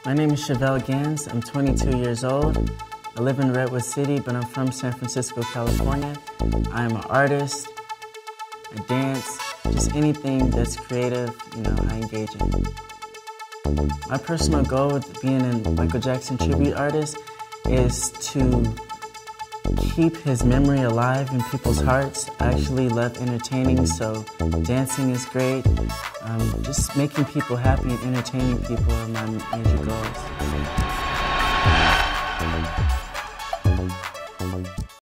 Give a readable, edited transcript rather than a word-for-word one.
My name is Chevelle Gans. I'm 22 years old. I live in Redwood City, but I'm from San Francisco, California. I'm an artist, I dance, just anything that's creative, I engage in. My personal goal with being a Michael Jackson tribute artist is to keep his memory alive in people's hearts. I actually love entertaining, so dancing is great. Just making people happy and entertaining people are my major goals.